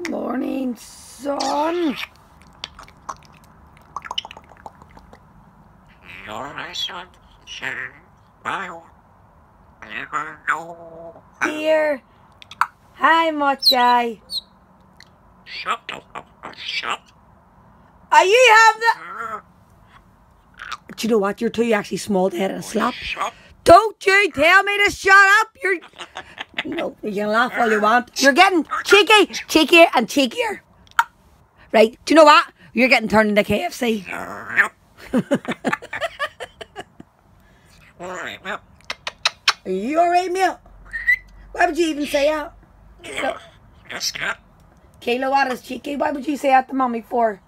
Morning, son. You're my son, sir. I'll never know. Here. Hi, Mochai. Shut up. Shut. Are you have the... Do you know what? You're too actually small to hit a slap. Shut. Don't you tell me to shut up. You're... No, you can laugh all you want. You're getting cheekier and cheekier. Right, do you know what? You're getting turned into KFC. Alright, well. Are you alright, mate? Why would you even say that? Yes, Scott. Kelo, what is cheeky? Why would you say that to mommy for?